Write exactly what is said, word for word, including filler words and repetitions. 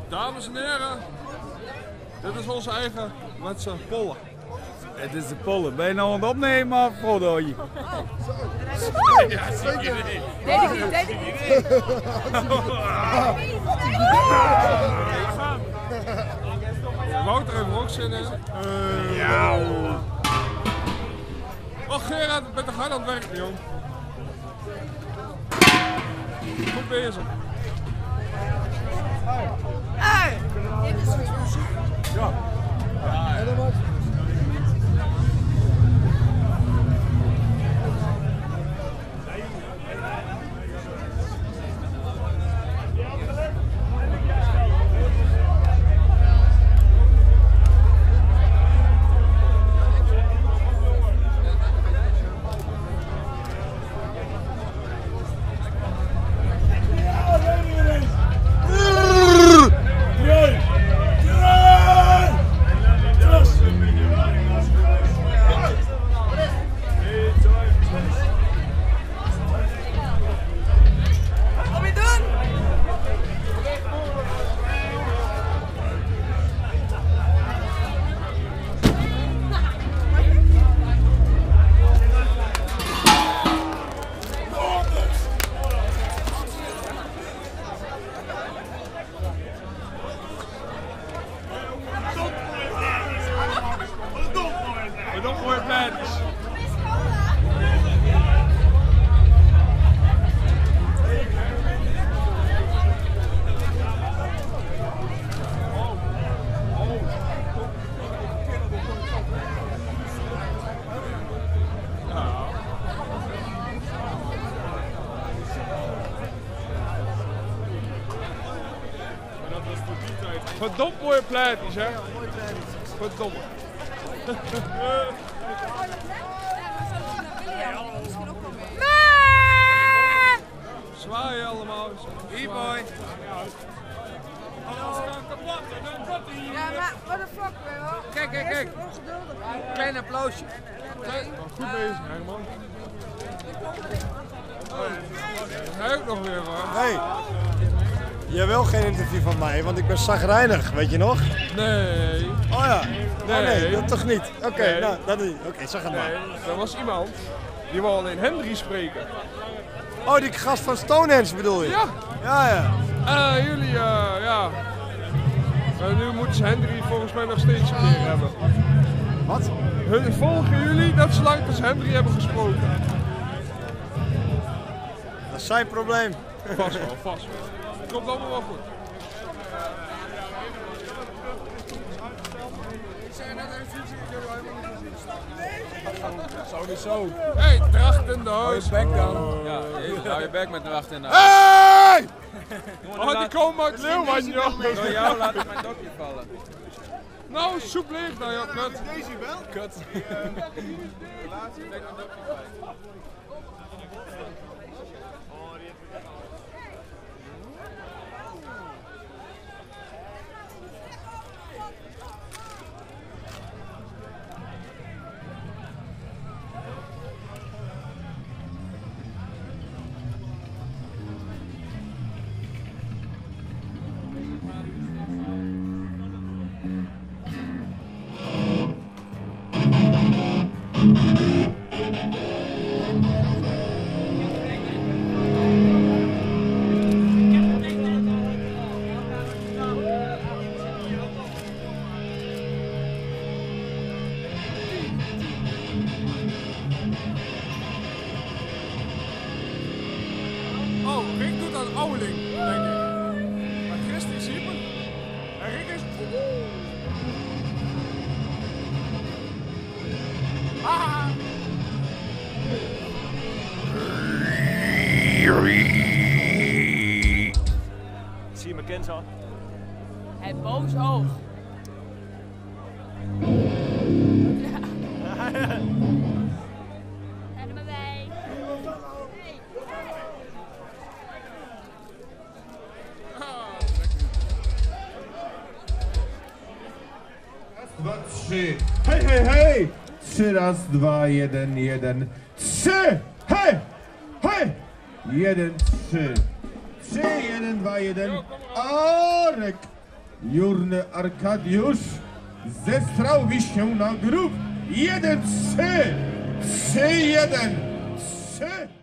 Dames en heren, dit is onze eigen met z'n pollen. Het is de pollen. Ben je nou aan het opnemen of Frodo? Ja, zeker niet. Deed ik niet, deed ik niet. Wouter heeft er ook zin in. Uh, ja. Oh Gerard, je bent toch hard aan het werken, jong. Goed bezig. Hey! Dit is muziek. Ja. Ja, ja. Verdomd mooie plaatjes, hè? Ja, mooie plaatjes. Verdomme. Zwaaien allemaal. E-boy. Ja, maar what the fuck, wel? Kijk, kijk, kijk. Klein applausje. Goed bezig, Herman. Hij ook nog weer, man. Hey. Jij wil geen interview van mij, want ik ben chagrijnig, weet je nog? Nee. Oh ja. Nee. Oh nee, dat toch niet? Oké, okay, nee. nou, dat niet. Oké, okay, zeg het maar. Nee, er was iemand die wou alleen Hendry spreken. Oh, die gast van Stonehenge bedoel je? Ja. Ja, ja. Uh, jullie, uh, ja. Uh, nu moeten ze Hendry volgens mij nog steeds een keer hebben. Wat? Hun volgen jullie dat ze lang als Hendry hebben gesproken? Dat is zijn probleem. Vast wel, vast wel. Komt allemaal wel goed. Sowieso. Hey, dracht in de huis. Hou je bek dan. Ja, hou je bek met dracht in de huis. Hey! Oh, die komen uit Leeuwen, joh. Door jou laat ik mijn dokje vallen. Nou, soep leeg nou, joh, kut. Deze wel? Kut. Oh, Rick doet aan Ouweling, denk ik. Maar Christy is hier. En Rick is... Ah! Zie je mijn Kenzo? Het boos oog. Dwa, trzy. Hej, hej, hej! Trzy, raz, dwa, jeden, jeden, trzy! Hej! Hej! Jeden, trzy. Trzy, jeden, dwa, jeden. Arek! Jurny Arkadiusz zestrałby się na grób. Jeden, trzy, trzy, jeden, trzy.